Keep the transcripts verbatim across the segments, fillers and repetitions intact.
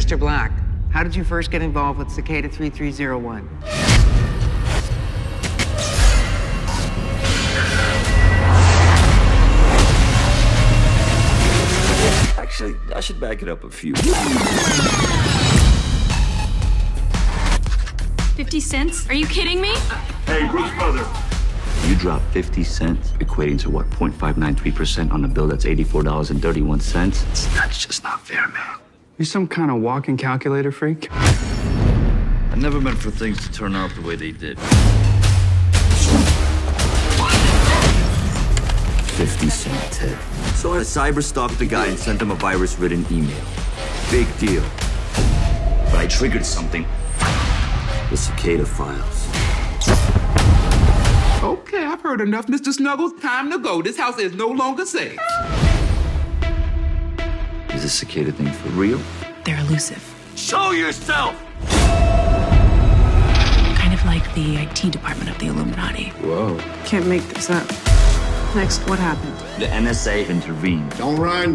Mister Black, how did you first get involved with Cicada three three zero one? Actually, I should back it up a few. fifty cents? Are you kidding me? Hey, Bruce brother. You drop fifty cents, equating to what, zero point five nine three percent on a bill that's eighty-four dollars and thirty-one cents? That's just not fair, man. You some kind of walking calculator freak? I've never meant for things to turn out the way they did. fifty cent tip. So I cyber stalked the guy and sent him a virus-ridden email. Big deal. But I triggered something. The Cicada files. Okay, I've heard enough, Mister Snuggles. Time to go. This house is no longer safe. Is this Cicada thing for real? They're elusive. Show yourself! Kind of like the I T department of the Illuminati. Whoa. Can't make this up. Next, what happened? The N S A intervened. Don't run.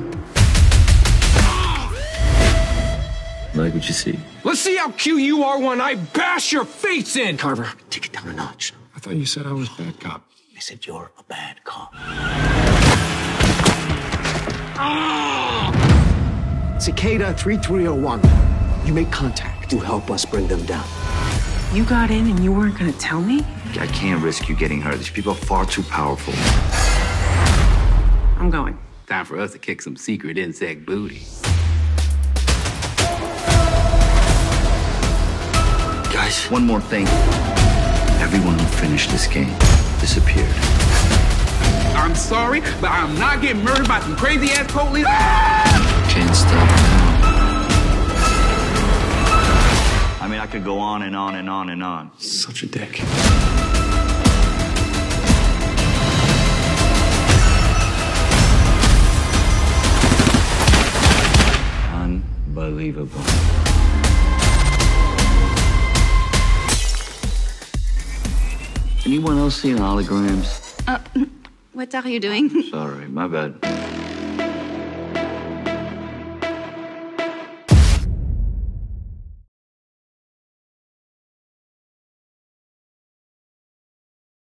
Like what you see? Let's see how cute you are when I bash your face in! Carver, take it down a notch. I thought you said I was bad cop. I said you're a bad cop. Cicada three three zero one. You make contact to help us bring them down. You got in and you weren't gonna tell me? I can't risk you getting hurt. These people are far too powerful. I'm going. Time for us to kick some secret insect booty. Guys, one more thing. Everyone who finished this game disappeared. I'm sorry, but I'm not getting murdered by some crazy-ass police. Ah! Can't stop now. I mean, I could go on and on and on and on. Such a dick. Unbelievable. Anyone else seeing holograms? Uh, what are you doing? Sorry, my bad.